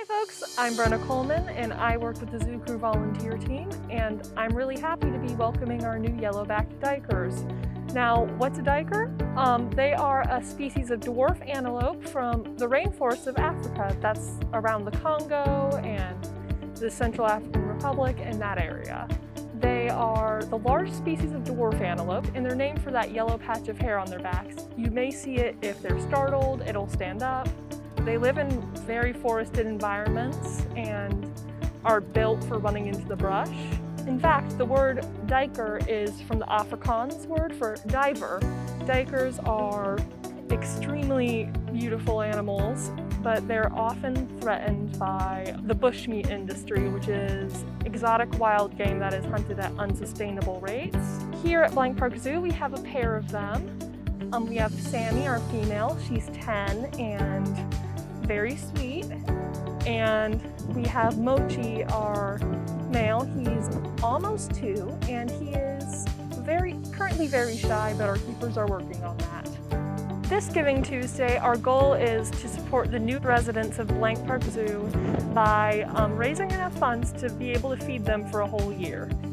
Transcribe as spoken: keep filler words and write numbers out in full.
Hi folks, I'm Brenna Coleman and I work with the Zoo Crew volunteer team, and I'm really happy to be welcoming our new yellow-backed duikers. Now, what's a duiker? Um, they are a species of dwarf antelope from the rainforests of Africa. That's around the Congo and the Central African Republic and that area. They are the largest species of dwarf antelope, and they're named for that yellow patch of hair on their backs. You may see it if they're startled, it'll stand up. They live in very forested environments and are built for running into the brush. In fact, the word duiker is from the Afrikaans word for diver. Duikers are extremely beautiful animals, but they're often threatened by the bushmeat industry, which is exotic wild game that is hunted at unsustainable rates. Here at Blank Park Zoo, we have a pair of them. Um, we have Sammy, our female. She's ten and very sweet. And we have Mochi, our male. He's almost two, and he is very currently very shy, but our keepers are working on that. This Giving Tuesday, our goal is to support the new residents of Blank Park Zoo by um, raising enough funds to be able to feed them for a whole year.